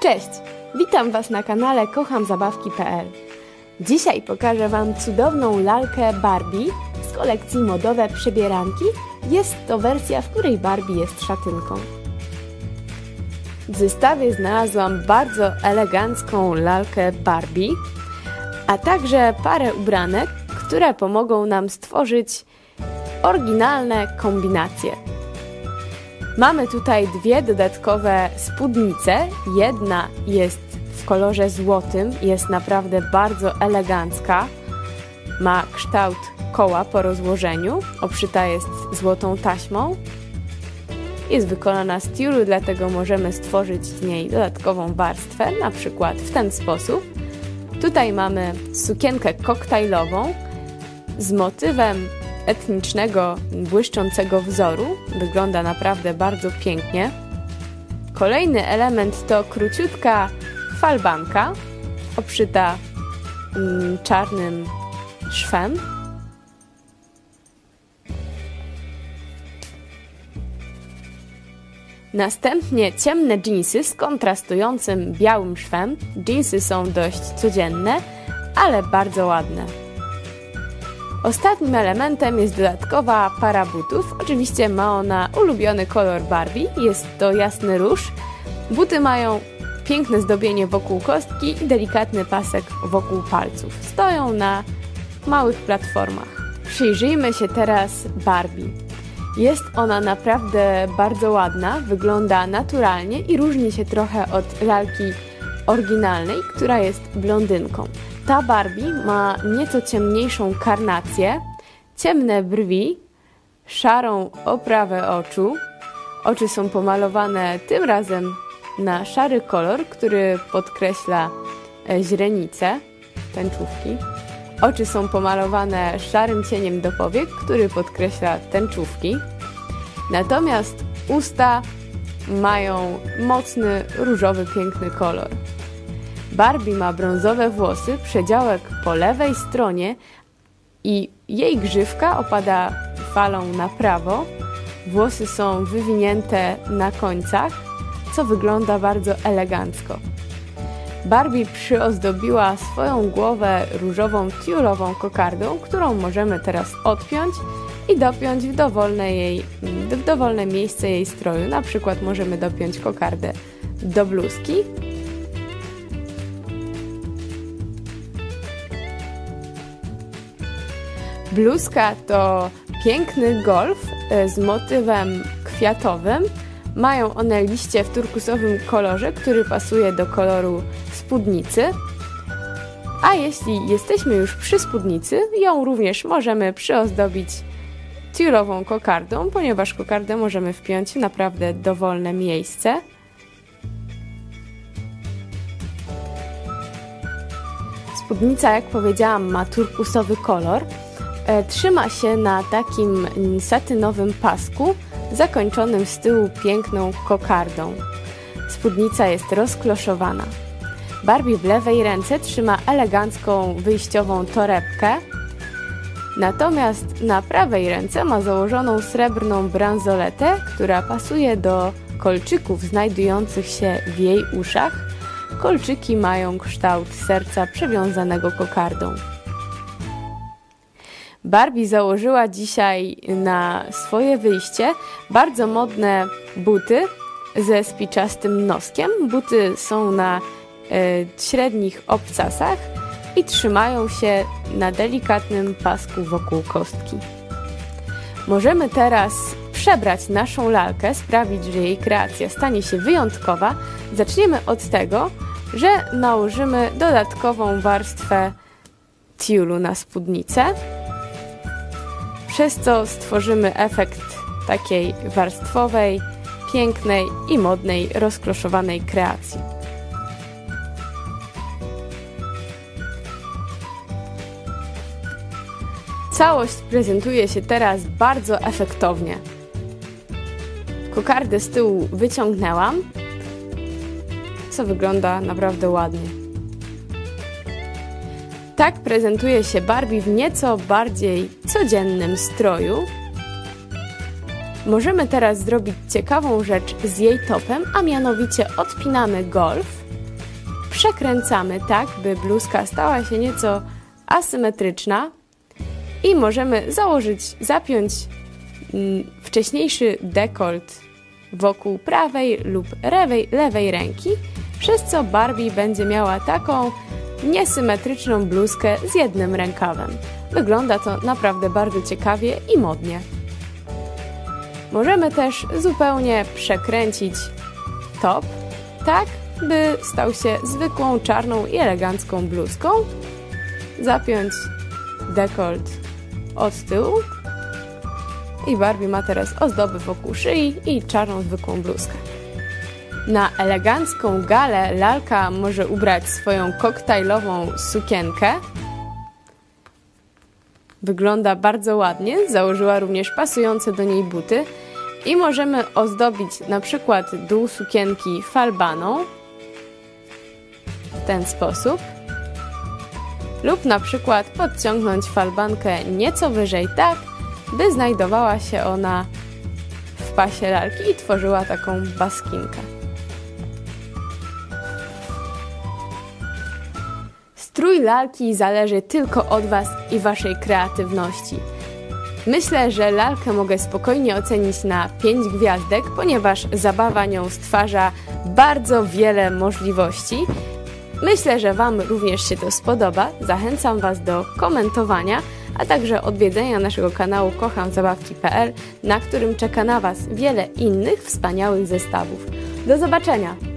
Cześć! Witam Was na kanale kochamzabawki.pl. Dzisiaj pokażę Wam cudowną lalkę Barbie z kolekcji Modowe Przebieranki. Jest to wersja, w której Barbie jest szatynką. W zestawie znalazłam bardzo elegancką lalkę Barbie, a także parę ubranek, które pomogą nam stworzyć oryginalne kombinacje. Mamy tutaj dwie dodatkowe spódnice. Jedna jest w kolorze złotym, jest naprawdę bardzo elegancka. Ma kształt koła po rozłożeniu, obszyta jest złotą taśmą. Jest wykonana z tiulu, dlatego możemy stworzyć z niej dodatkową warstwę, na przykład w ten sposób. Tutaj mamy sukienkę koktajlową z motywem etnicznego, błyszczącego wzoru. Wygląda naprawdę bardzo pięknie. Kolejny element to króciutka falbanka, obszyta czarnym szwem. Następnie ciemne dżinsy z kontrastującym białym szwem. Dżinsy są dość codzienne, ale bardzo ładne. Ostatnim elementem jest dodatkowa para butów. Oczywiście ma ona ulubiony kolor Barbie, jest to jasny róż. Buty mają piękne zdobienie wokół kostki i delikatny pasek wokół palców. Stoją na małych platformach. Przyjrzyjmy się teraz Barbie. Jest ona naprawdę bardzo ładna, wygląda naturalnie i różni się trochę od lalki oryginalnej, która jest blondynką. Ta Barbie ma nieco ciemniejszą karnację, ciemne brwi, szarą oprawę oczu. Oczy są pomalowane tym razem na szary kolor, który podkreśla źrenice, tęczówki. Oczy są pomalowane szarym cieniem do powiek, który podkreśla tęczówki. Natomiast usta mają mocny, różowy, piękny kolor. Barbie ma brązowe włosy, przedziałek po lewej stronie i jej grzywka opada falą na prawo. Włosy są wywinięte na końcach, co wygląda bardzo elegancko. Barbie przyozdobiła swoją głowę różową tiulową kokardą, którą możemy teraz odpiąć i dopiąć w dowolne miejsce jej stroju. Na przykład możemy dopiąć kokardę do bluzki. Bluzka to piękny golf z motywem kwiatowym. Mają one liście w turkusowym kolorze, który pasuje do koloru spódnicy. A jeśli jesteśmy już przy spódnicy, ją również możemy przyozdobić tiulową kokardą, ponieważ kokardę możemy wpiąć w naprawdę dowolne miejsce. Spódnica, jak powiedziałam, ma turkusowy kolor. Trzyma się na takim satynowym pasku, zakończonym z tyłu piękną kokardą. Spódnica jest rozkloszowana. Barbie w lewej ręce trzyma elegancką wyjściową torebkę, natomiast na prawej ręce ma założoną srebrną bransoletę, która pasuje do kolczyków znajdujących się w jej uszach. Kolczyki mają kształt serca przewiązanego kokardą. Barbie założyła dzisiaj na swoje wyjście bardzo modne buty ze spiczastym noskiem. Buty są na średnich obcasach i trzymają się na delikatnym pasku wokół kostki. Możemy teraz przebrać naszą lalkę, sprawić, że jej kreacja stanie się wyjątkowa. Zaczniemy od tego, że nałożymy dodatkową warstwę tiulu na spódnicę, przez co stworzymy efekt takiej warstwowej, pięknej i modnej, rozkloszowanej kreacji. Całość prezentuje się teraz bardzo efektownie. Kokardę z tyłu wyciągnęłam, co wygląda naprawdę ładnie. Tak prezentuje się Barbie w nieco bardziej codziennym stroju. Możemy teraz zrobić ciekawą rzecz z jej topem, a mianowicie odpinamy golf przekręcamy tak, by bluzka stała się nieco asymetryczna i możemy zapiąć wcześniejszy dekolt wokół prawej lub lewej ręki, przez co Barbie będzie miała taką niesymetryczną bluzkę z jednym rękawem. Wygląda to naprawdę bardzo ciekawie i modnie. Możemy też zupełnie przekręcić top, tak by stał się zwykłą czarną i elegancką bluzką. Zapiąć dekolt od tyłu i Barbie ma teraz ozdoby wokół szyi i czarną zwykłą bluzkę. Na elegancką galę lalka może ubrać swoją koktajlową sukienkę. Wygląda bardzo ładnie, założyła również pasujące do niej buty i możemy ozdobić na przykład dół sukienki falbaną w ten sposób lub na przykład podciągnąć falbankę nieco wyżej tak, by znajdowała się ona w pasie lalki i tworzyła taką baskinkę. Strój lalki zależy tylko od Was i Waszej kreatywności. Myślę, że lalkę mogę spokojnie ocenić na 5 gwiazdek, ponieważ zabawa nią stwarza bardzo wiele możliwości. Myślę, że Wam również się to spodoba. Zachęcam Was do komentowania, a także odwiedzenia naszego kanału kochamzabawki.pl, na którym czeka na Was wiele innych wspaniałych zestawów. Do zobaczenia!